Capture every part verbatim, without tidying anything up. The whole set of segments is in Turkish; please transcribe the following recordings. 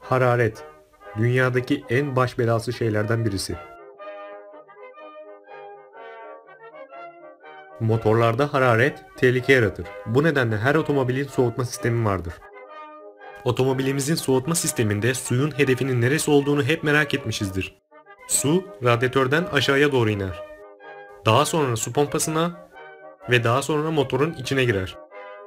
Hararet, dünyadaki en baş belası şeylerden birisi. Motorlarda hararet tehlike yaratır. Bu nedenle her otomobilin soğutma sistemi vardır. Otomobilimizin soğutma sisteminde suyun hedefinin neresi olduğunu hep merak etmişizdir. Su, radyatörden aşağıya doğru iner. Daha sonra su pompasına ve daha sonra motorun içine girer.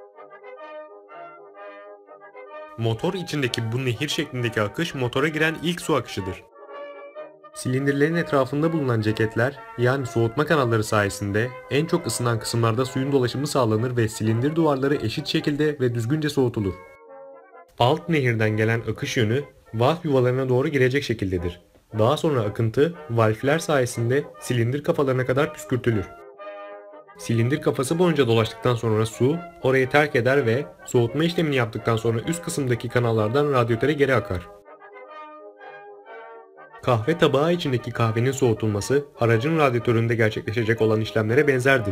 Motor içindeki bu nehir şeklindeki akış motora giren ilk su akışıdır. Silindirlerin etrafında bulunan ceketler, yani soğutma kanalları sayesinde en çok ısınan kısımlarda suyun dolaşımı sağlanır ve silindir duvarları eşit şekilde ve düzgünce soğutulur. Alt nehirden gelen akış yönü valf yuvalarına doğru girecek şekildedir. Daha sonra akıntı valfler sayesinde silindir kafalarına kadar püskürtülür. Silindir kafası boyunca dolaştıktan sonra su orayı terk eder ve soğutma işlemini yaptıktan sonra üst kısımdaki kanallardan radyatöre geri akar. Kahve tabağı içindeki kahvenin soğutulması aracın radyatöründe gerçekleşecek olan işlemlere benzerdir.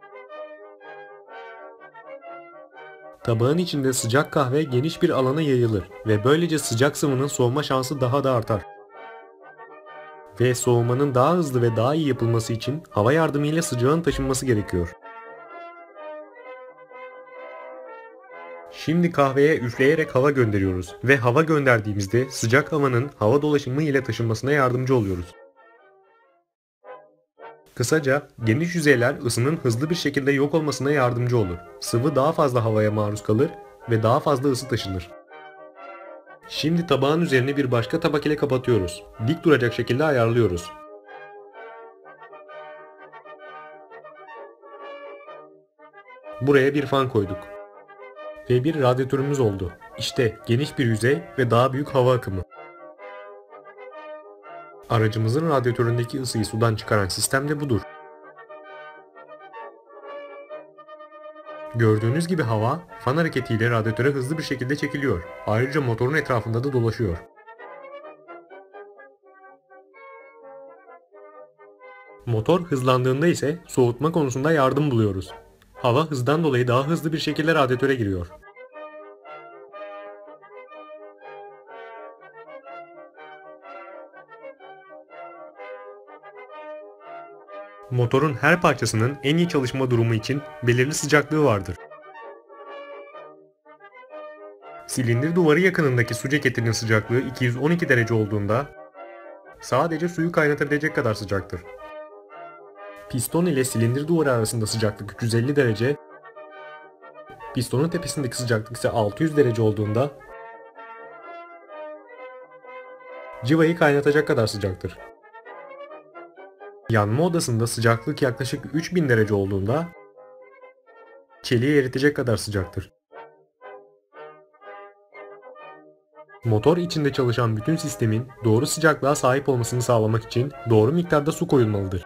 Tabağın içinde sıcak kahve geniş bir alana yayılır ve böylece sıcak sıvının soğuma şansı daha da artar. Ve soğumanın daha hızlı ve daha iyi yapılması için hava yardımıyla sıcağın taşınması gerekiyor. Şimdi kahveye üfleyerek hava gönderiyoruz ve hava gönderdiğimizde sıcak havanın hava dolaşımı ile taşınmasına yardımcı oluyoruz. Kısaca geniş yüzeyler ısının hızlı bir şekilde yok olmasına yardımcı olur. Sıvı daha fazla havaya maruz kalır ve daha fazla ısı taşınır. Şimdi tabağın üzerini bir başka tabak ile kapatıyoruz. Dik duracak şekilde ayarlıyoruz. Buraya bir fan koyduk. Ve bir radyatörümüz oldu. İşte geniş bir yüzey ve daha büyük hava akımı. Aracımızın radyatöründeki ısıyı sudan çıkaran sistem de budur. Gördüğünüz gibi hava, fan hareketiyle radyatöre hızlı bir şekilde çekiliyor. Ayrıca motorun etrafında da dolaşıyor. Motor hızlandığında ise soğutma konusunda yardım buluyoruz. Hava hızdan dolayı daha hızlı bir şekilde radyatöre giriyor. Motorun her parçasının en iyi çalışma durumu için belirli sıcaklığı vardır. Silindir duvarı yakınındaki su ceketinin sıcaklığı iki yüz on iki derece olduğunda sadece suyu kaynatabilecek kadar sıcaktır. Piston ile silindir duvarı arasında sıcaklık üç yüz elli derece, pistonun tepesindeki sıcaklık ise altı yüz derece olduğunda cıvayı kaynatacak kadar sıcaktır. Yanma odasında sıcaklık yaklaşık üç bin derece olduğunda çeliği eritecek kadar sıcaktır. Motor içinde çalışan bütün sistemin doğru sıcaklığa sahip olmasını sağlamak için doğru miktarda su koyulmalıdır.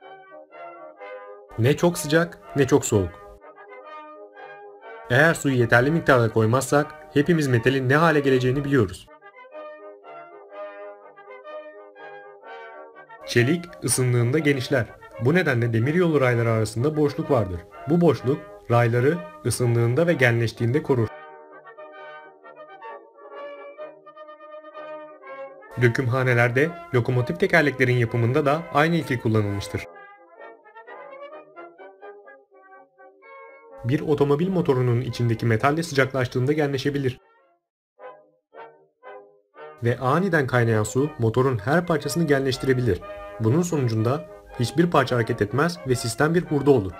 Ne çok sıcak ne çok soğuk. Eğer suyu yeterli miktarda koymazsak hepimiz metalin ne hale geleceğini biliyoruz. Çelik ısındığında genişler. Bu nedenle demiryolu rayları arasında boşluk vardır. Bu boşluk rayları ısındığında ve genleştiğinde korur. Dökümhanelerde lokomotif tekerleklerin yapımında da aynı ilke kullanılmıştır. Bir otomobil motorunun içindeki metal de sıcaklaştığında genleşebilir. Ve aniden kaynayan su motorun her parçasını genleştirebilir. Bunun sonucunda hiçbir parça hareket etmez ve sistem bir hurda olur.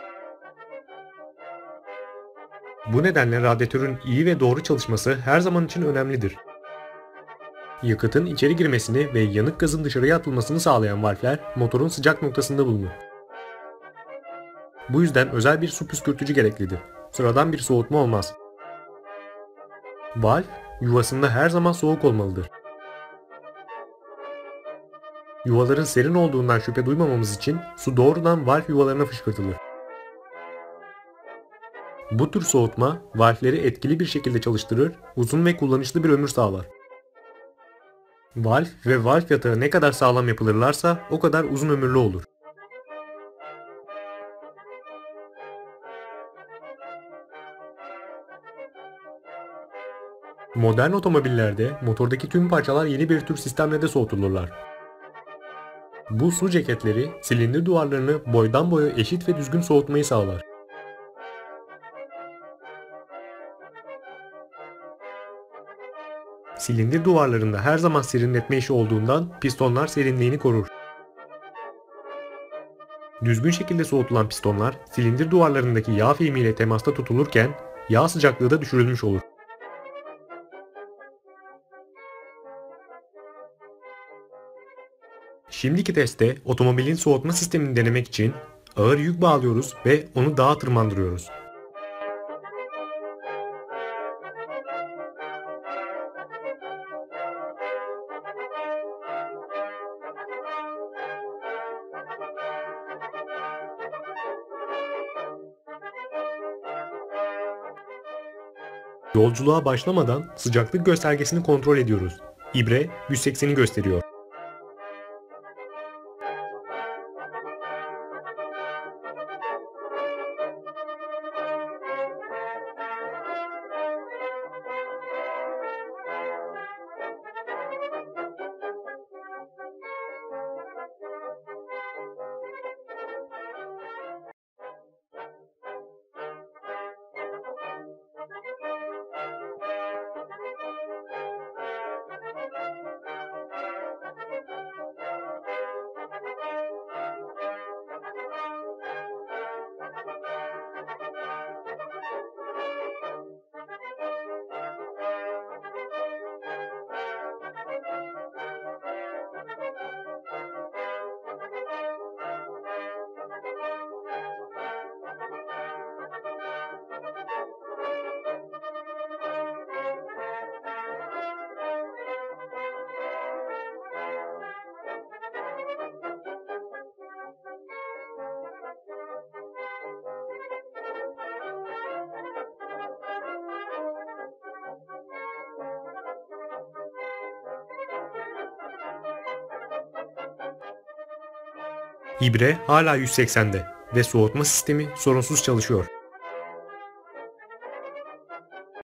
Bu nedenle radyatörün iyi ve doğru çalışması her zaman için önemlidir. Yakıtın içeri girmesini ve yanık gazın dışarıya atılmasını sağlayan valfler motorun sıcak noktasında bulunur. Bu yüzden özel bir su püskürtücü gereklidir. Sıradan bir soğutma olmaz. Valf yuvasında her zaman soğuk olmalıdır. Yuvaların serin olduğundan şüphe duymamamız için su doğrudan valf yuvalarına fışkırtılır. Bu tür soğutma valfleri etkili bir şekilde çalıştırır, uzun ve kullanışlı bir ömür sağlar. Valf ve valf yatağı ne kadar sağlam yapılırlarsa o kadar uzun ömürlü olur. Modern otomobillerde motordaki tüm parçalar yeni bir tür sistemle de soğutulurlar. Bu su ceketleri silindir duvarlarını boydan boya eşit ve düzgün soğutmayı sağlar. Silindir duvarlarında her zaman serinletme işi olduğundan pistonlar serinliğini korur. Düzgün şekilde soğutulan pistonlar silindir duvarlarındaki yağ filmiyle temasta tutulurken yağ sıcaklığı da düşürülmüş olur. Şimdiki testte otomobilin soğutma sistemini denemek için ağır yük bağlıyoruz ve onu dağa tırmandırıyoruz. Yolculuğa başlamadan sıcaklık göstergesini kontrol ediyoruz. İbre yüz sekseni gösteriyor. İbre hala yüz seksende ve soğutma sistemi sorunsuz çalışıyor.